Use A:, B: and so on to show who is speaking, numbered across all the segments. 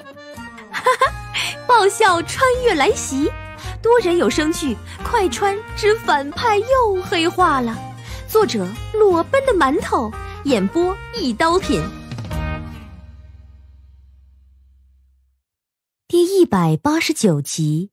A: 哈哈，爆笑穿越来袭，多人有声剧快穿之反派又黑化了，作者裸奔的馒头，演播一刀品。第189集。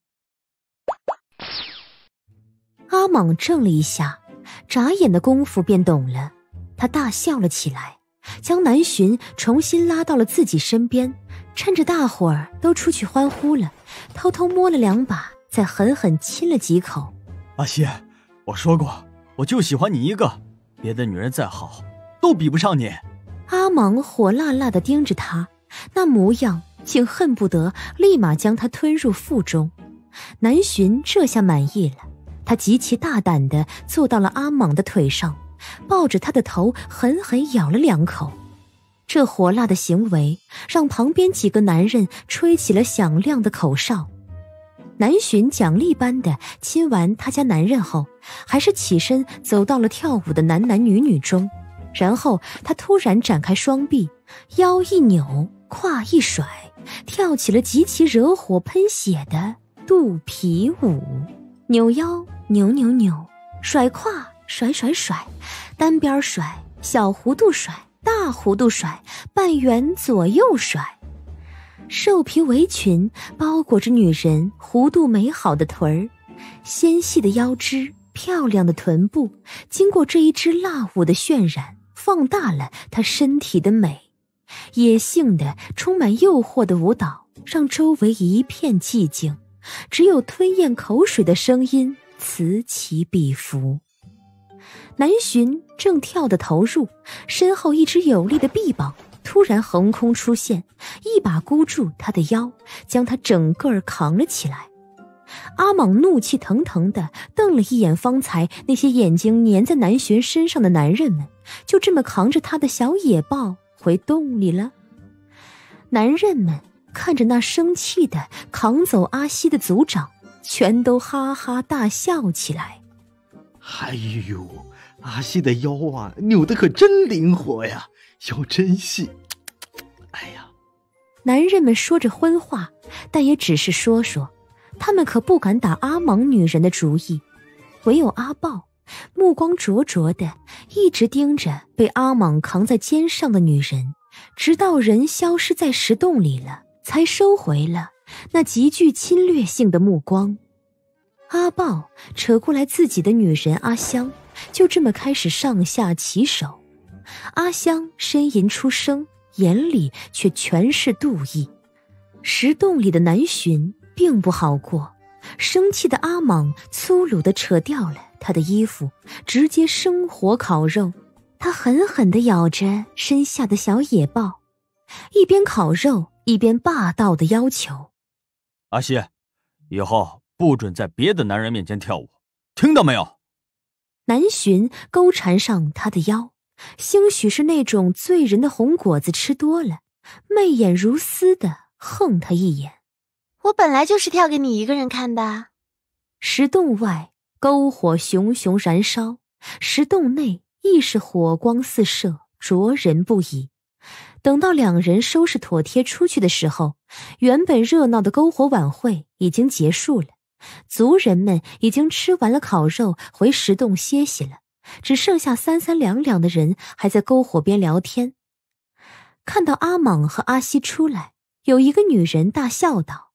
A: 阿莽怔了一下，眨眼的功夫便懂了，他大笑了起来，将南巡重新拉到了自己身边，趁着大伙儿都出去欢呼了，偷偷摸了2把，再狠狠亲了几口。
B: 阿西，我说过，我就喜欢你一个，别的女人再好都比不上你。
A: 阿莽火辣辣地盯着他，那模样竟恨不得立马将他吞入腹中。南巡这下满意了，他极其大胆地坐到了阿莽的腿上，抱着他的头狠狠咬了2口。这火辣的行为让旁边几个男人吹起了响亮的口哨。南巡奖励般的亲完他家男人后，还是起身走到了跳舞的男男女女中，然后他突然展开双臂，腰一扭，胯一甩，跳起了极其惹火喷血的肚皮舞。扭腰扭扭扭，甩胯甩甩甩，单边甩，小弧度甩，大弧度甩，半圆左右甩。兽皮围裙包裹着女人弧度美好的臀儿，纤细的腰肢，漂亮的臀部，经过这一支辣舞的渲染，放大了她身体的美。野性的充满诱惑的舞蹈让周围一片寂静，只有吞咽口水的声音此起彼伏。南巡正跳得投入，身后一只有力的臂膀突然横空出现，一把箍住他的腰，将他整个扛了起来。阿莽怒气腾腾地瞪了一眼方才那些眼睛粘在南巡身上的男人们，就这么扛着他的小野豹回洞里了。男人们看着那生气的扛走阿西的族长，全都哈哈大笑起来。
C: 哎呦，阿西的腰啊，扭得可真灵活呀，腰真细。哎呀，
A: 男人们说着荤话，但也只是说说，他们可不敢打阿莽女人的主意。唯有阿豹目光灼灼的一直盯着被阿莽扛在肩上的女人，直到人消失在石洞里了，才收回了那极具侵略性的目光。阿豹扯过来自己的女人阿香，就这么开始上下其手。阿香呻吟出声，眼里却全是妒意。石洞里的南巡并不好过，生气的阿莽粗鲁地扯掉了他的衣服，直接生火烤肉。他狠狠地咬着身下的小野豹，一边烤肉一边霸道地要求：
B: 阿西，以后不准在别的男人面前跳舞，听到没有？
A: 南巡勾缠上他的腰，兴许是那种醉人的红果子吃多了，媚眼如丝地横他一眼。
D: 我本来就是跳给你一个人看的。
A: 石洞外篝火熊熊燃烧，石洞内亦是火光四射，灼人不已。等到2人收拾妥帖出去的时候，原本热闹的篝火晚会已经结束了，族人们已经吃完了烤肉，回石洞歇息了，只剩下3、3两两的人还在篝火边聊天。看到阿莽和阿西出来，有一个女人大笑道：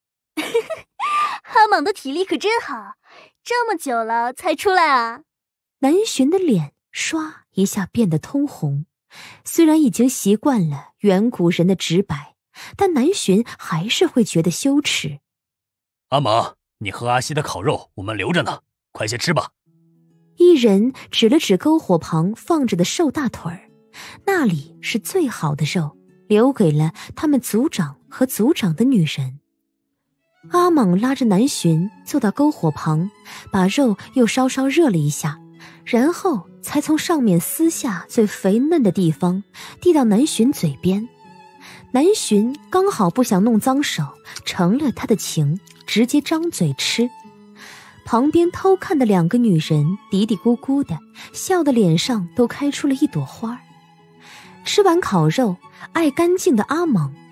D: 阿莽的体力可真好，这么久了才出来啊。
A: 南巡的脸唰一下变得通红，虽然已经习惯了远古人的直白，但南巡还是会觉得羞耻。
E: 阿莽，你和阿西的烤肉我们留着呢，快些吃吧。
A: 一人指了指篝火旁放着的瘦大腿儿，那里是最好的肉，留给了他们族长和族长的女人。阿莽拉着南巡坐到篝火旁，把肉又稍稍热了一下，然后才从上面撕下最肥嫩的地方递到南巡嘴边。南巡刚好不想弄脏手，成了他的情，直接张嘴吃。旁边偷看的2个女人嘀嘀咕咕的，笑得脸上都开出了一朵花。吃完烤肉，爱干净的阿莽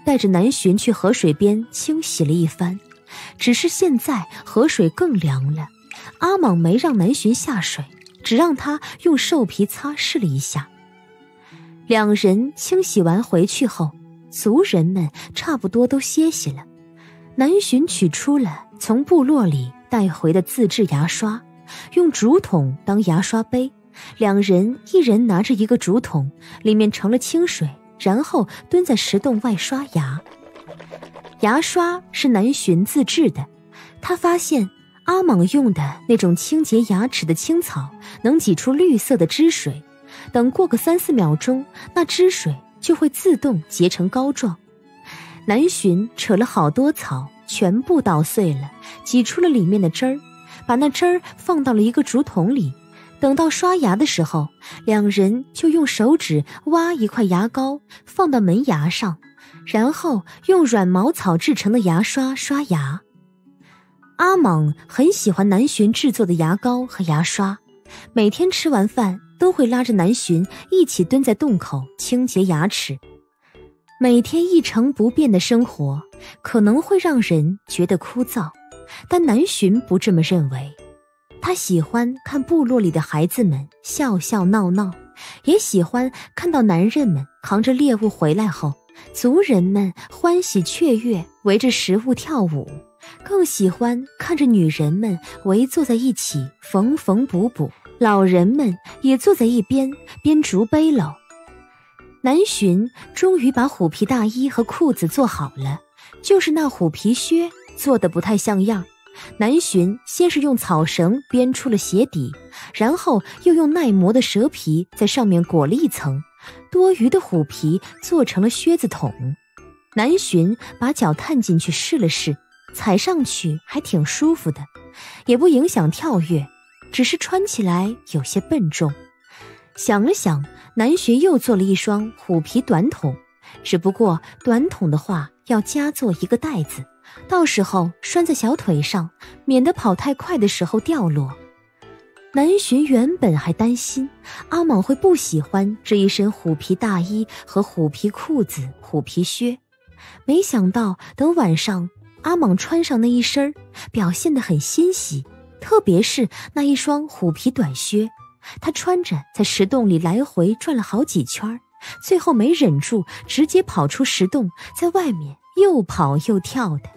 A: 带着南巡去河水边清洗了一番，只是现在河水更凉了，阿莽没让南巡下水，只让他用兽皮擦拭了一下。两人清洗完回去后，族人们差不多都歇息了。南巡取出了从部落里带回的自制牙刷，用竹筒当牙刷杯，两人一人拿着一个竹筒，里面盛了清水，然后蹲在石洞外刷牙。牙刷是南巡自制的，他发现阿莽用的那种清洁牙齿的青草能挤出绿色的汁水，等过个3-4秒钟，那汁水就会自动结成膏状。南巡扯了好多草，全部捣碎了，挤出了里面的汁儿，把那汁儿放到了一个竹筒里。等到刷牙的时候，两人就用手指挖一块牙膏放到门牙上，然后用软毛草制成的牙刷刷牙。阿莽很喜欢南巡制作的牙膏和牙刷，每天吃完饭都会拉着南巡一起蹲在洞口清洁牙齿。每天一成不变的生活可能会让人觉得枯燥，但南巡不这么认为。他喜欢看部落里的孩子们笑笑闹闹，也喜欢看到男人们扛着猎物回来后，族人们欢喜雀跃围着食物跳舞，更喜欢看着女人们围坐在一起缝缝补补，老人们也坐在一边编竹背篓。南巡终于把虎皮大衣和裤子做好了，就是那虎皮靴做得不太像样。南巡先是用草绳编出了鞋底，然后又用耐磨的蛇皮在上面裹了一层，多余的虎皮做成了靴子筒。南巡把脚探进去试了试，踩上去还挺舒服的，也不影响跳跃，只是穿起来有些笨重。想了想，南巡又做了一双虎皮短筒，只不过短筒的话要加做一个带子，到时候拴在小腿上，免得跑太快的时候掉落。南巡原本还担心阿莽会不喜欢这一身虎皮大衣和虎皮裤子、虎皮靴，没想到等晚上阿莽穿上那一身，表现得很欣喜，特别是那一双虎皮短靴，他穿着在石洞里来回转了好几圈，最后没忍住，直接跑出石洞，在外面又跑又跳的。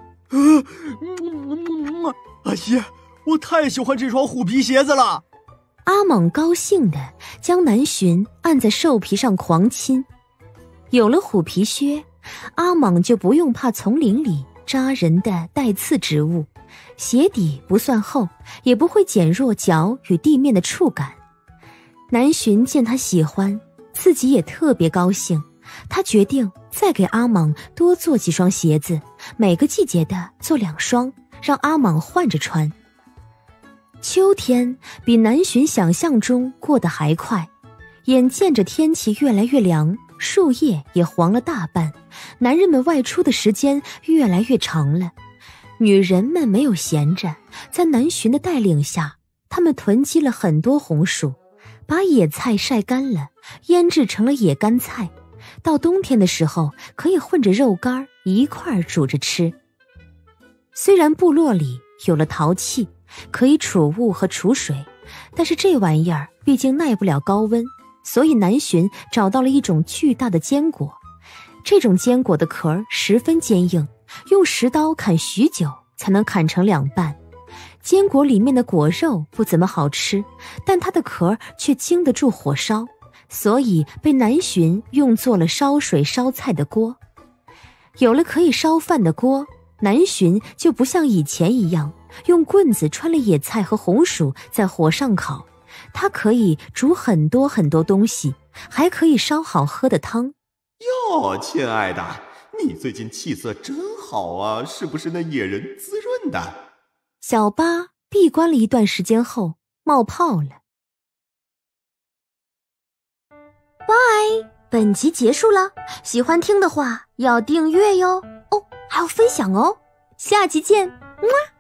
B: 阿姨，我太喜欢这双虎皮鞋子了。
A: 阿莽高兴地将南巡按在兽皮上狂亲。有了虎皮靴，阿莽就不用怕丛林里扎人的带刺植物，鞋底不算厚，也不会减弱脚与地面的触感。南巡见他喜欢，自己也特别高兴，他决定再给阿莽多做几双鞋子，每个季节的做2双，让阿莽换着穿。秋天比南巡想象中过得还快，眼见着天气越来越凉，树叶也黄了大半，男人们外出的时间越来越长了。女人们没有闲着，在南巡的带领下，他们囤积了很多红薯，把野菜晒干了，腌制成了野干菜，到冬天的时候可以混着肉干一块煮着吃。虽然部落里有了陶器，可以储物和储水，但是这玩意儿毕竟耐不了高温，所以南巡找到了一种巨大的坚果。这种坚果的壳十分坚硬，用石刀砍许久才能砍成2半。坚果里面的果肉不怎么好吃，但它的壳却经得住火烧，所以被南巡用作了烧水烧菜的锅。有了可以烧饭的锅，南巡就不像以前一样用棍子穿了野菜和红薯在火上烤，它可以煮很多很多东西，还可以烧好喝的汤。
F: 哟，亲爱的，你最近气色真好啊，是不是那野人滋润的？
A: 小巴闭关了一段时间后冒泡了。拜，本集结束了，喜欢听的话要订阅哟，哦，还要分享哦，下集见，么。